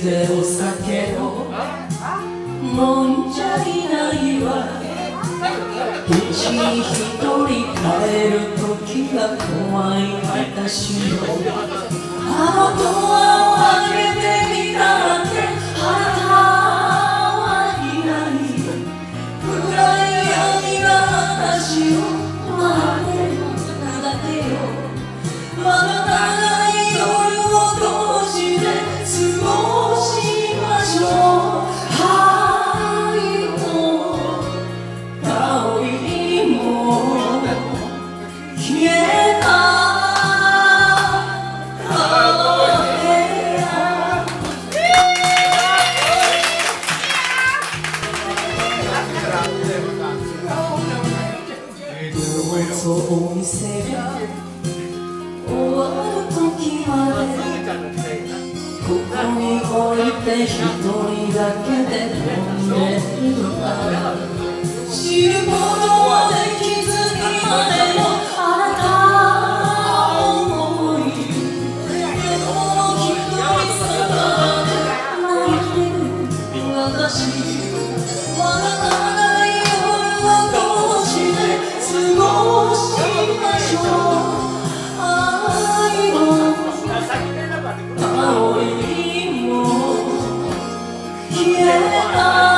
でお酒を飲んじゃいないわ。うちに一人帰る時が怖い私よ。あのドアを開けてみたってあなたはいない。暗い闇が私を待ってるだけよ。まだ長い夜を通して過ごしましょう。愛も香りも消えたお店が終わる時までここに置いて一人だけで飲んでいるから知ることはできずにまでのあなたを思いでも一人様で泣いてる私まだ長い夜を通して過ごしましょう。愛も香りも消えた